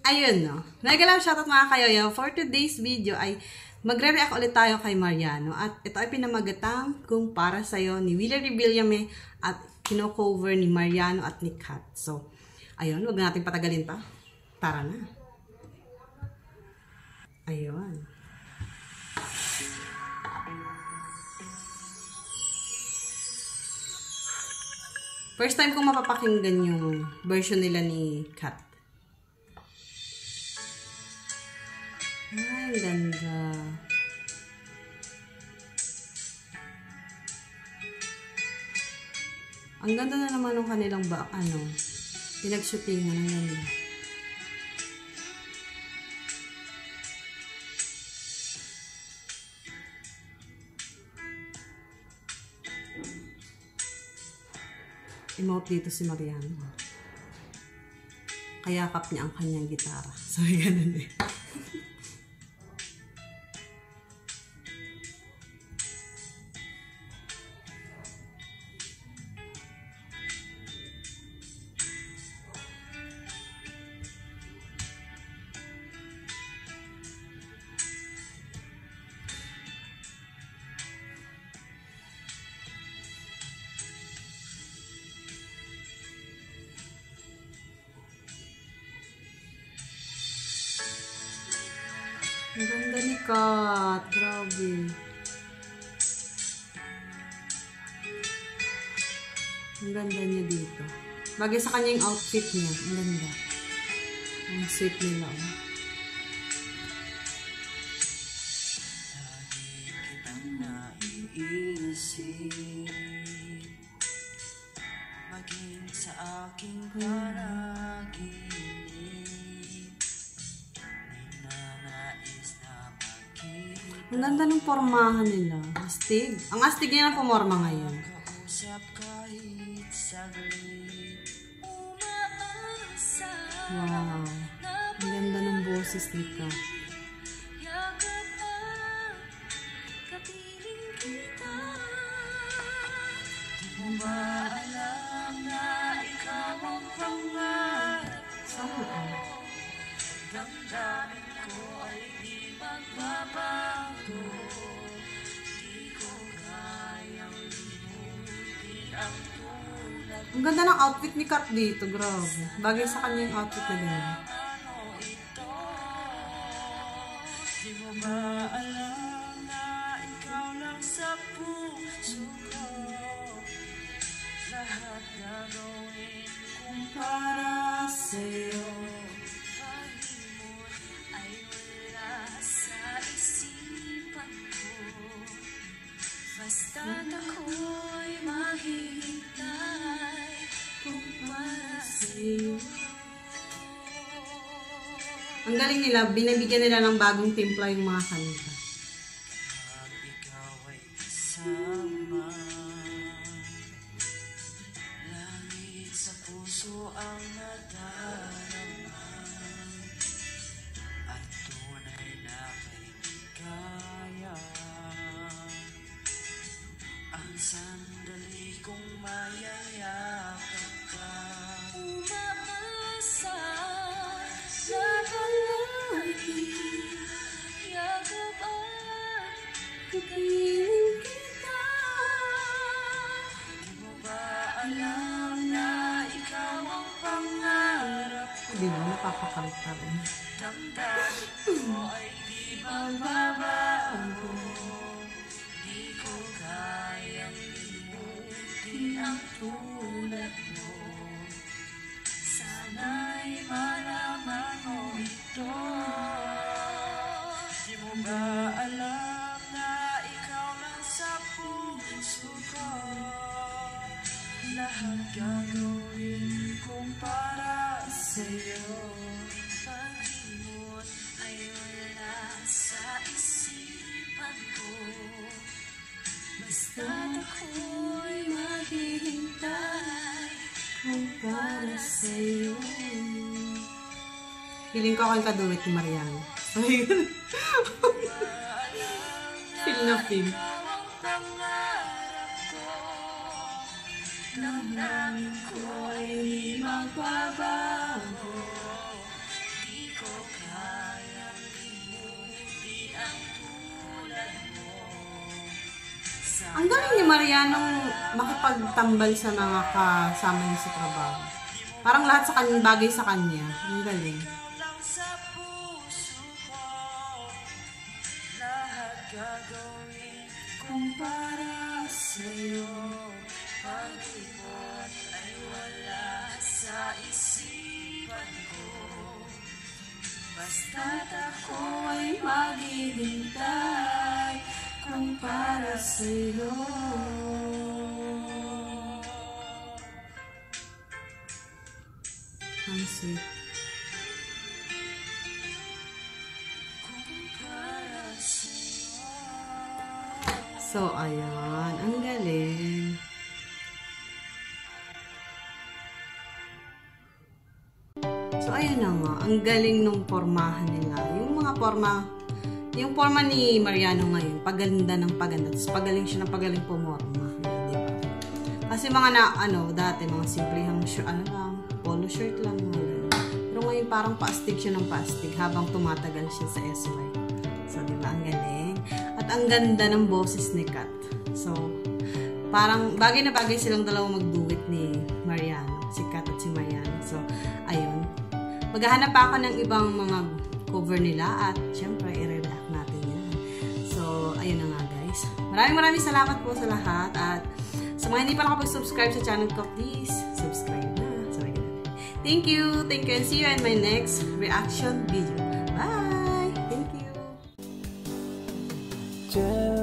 Ayun, no? Nagalang shoutout mga kayoyo. For today's video ay magre-react ulit tayo kay Mariano. At ito ay pinamagatang Kung Para Sa'yo ni Willie Revillame at kino-cover ni Mariano at ni Kat. So, ayun, huwag natin patagalin pa. Tara na. Ayun. First time kong mapapakinggan yung version nila ni Kat. Ay, ganda. Ang ganda na naman ng kanilang pinag-shootingan. Ang ganda. Emote dito si Mariano. Kayakap niya ang kanyang gitara. So, ganun eh. Ang ganda ni Kat. Grabe. Ang ganda niya dito. Bagay sa kanya yung outfit niya. Ang ganda. Ang sweet nila. Oh. Lagi kitang naiisip, maging sa aking panaginip. Ang ganda ng pormahan nila. Astig. Ang astig niya ng pumorma ngayon. Wow. Ang ganda ng boses ni Kat. Damdamin ko ay di magbabago. Di ko kayang limutin ang tulad. Ang ganda ng outfit ni Kat dito. Grabe. Bagay sa kanya yung outfit na gano'n. Di mo ba alam na ikaw lang sa puso ko? Lahat gagawin kung para sa'yo. Basta't ako'y maghihintay kung para sa'yo. Ang galing nila, binibigyan nila ng bagong timpla yung mga kanta. Pag ikaw ay kasama, langit sa puso ang nadarama, at tunay na kaibigan. Ang sandali kong mayayakap ka, umaasa sa palagi, yakap at kapiling kita. Di mo ba alam na ikaw ang pangarap ko? Di ba? Napapakanta rin. Damdamin ko ay di magbabago. Ang tulad mo, sana'y malaman mo ito. Di mo ba alam na ikaw lang sa puso ko? Lahat gagawin kong para sa'yo. Pag-imot ay wala sa isipan ko. Basta't ako'y maghihintay kung para sa'yo. Feeling ko ako yung kaduwit ni Mariano. Feel na feel. Damdamin ko ay magbabago. Di ko Ang galing ni Marianong makipagtambal sa mga kasama niya sa trabaho. Parang lahat sa kanya, bagay sa kanya. Ang galing. lang sa puso ko, lahat gagawin kung para sa'yo. Pag-ibot ay wala sa isipan ko, basta't ako ay maghihintay kung para sa'yo. Ang sweet. So, ayan. Ang galing. So, ayan na nga. Ang galing nung pormahan nila. Yung mga forma ni Mariano ngayon, paganda ng paganda. Tapos pagaling siya ng pagaling pumorma. Di ba? Kasi mga dati, mga simplehang polo shirt lang. Pero ngayon, parang paastig siya ng paastig habang tumatagal siya sa SY. So, di ba? Ang galing. At ang ganda ng boses ni Kat. So, parang bagay na bagay silang dalawa mag-duet ni Mariano. Si Kat at si Mariano. So, ayun. Maghahanap pa ako ng ibang mga cover nila at syempre, i-react natin yan. So, ayun na nga guys. Maraming salamat po sa lahat at sa mga hindi pa nakapag-subscribe sa channel ko, please subscribe na. So, ayun. Thank you and see you in my next reaction video. Bye! Thank you!